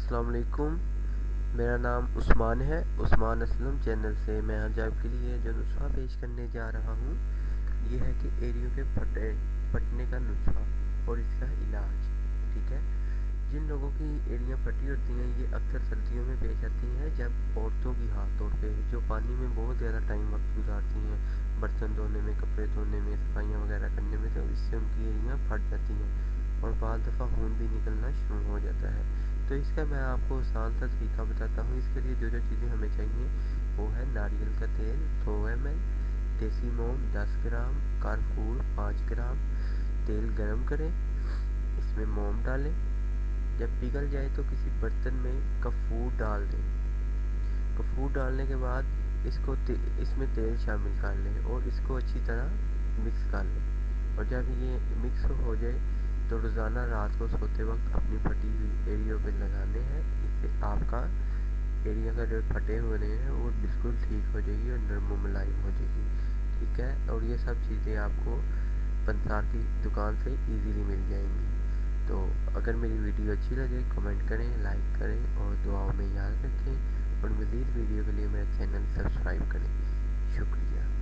अस्सलाम वालेकुम। मेरा नाम उस्मान है, उस्मान असलम चैनल से मैं आज आपके लिए जो नुस्खा पेश करने जा रहा हूँ ये है कि एरियो के फटने का नुस्खा और इसका इलाज। ठीक है, जिन लोगों की एड़ियाँ फटी होती हैं ये अक्सर सर्दियों में पेश आती हैं, जब औरतों की खास तौर पे जो पानी में बहुत ज़्यादा टाइम वक्त गुजारती हैं बर्तन धोने में, कपड़े धोने में, सफाइयाँ वगैरह करने में, तो इससे उनकी एड़ियाँ फट जाती हैं और बाद दफ़ा खून भी निकलना शुरू हो जाता है। तो इसका मैं आपको आसान सा तरीका बताता हूँ। इसके लिए जो जो चीज़ें हमें चाहिए वो है नारियल का तेल 100 ml, देसी मोम 10 ग्राम, कारफूर 5 ग्राम। तेल गरम करें, इसमें मोम डालें, जब पिघल जाए तो किसी बर्तन में कपूर डाल दें। कपूर डालने के बाद इसमें तेल शामिल कर लें और इसको अच्छी तरह मिक्स कर लें। और जब ये मिक्स हो जाए तो रोज़ाना रात को सोते वक्त अपनी फटी हुई एड़ियों पे लगाने हैं। इससे आपका एड़िया का जो फटे हुए हैं वो बिल्कुल ठीक हो जाएगी और नरम मुलायम हो जाएगी। ठीक है, और ये सब चीज़ें आपको पंसार की दुकान से इजीली मिल जाएंगी। तो अगर मेरी वीडियो अच्छी लगे कमेंट करें, लाइक करें और दुआओं में याद रखें और मज़ीद वीडियो के लिए मेरा चैनल सब्सक्राइब करें। शुक्रिया।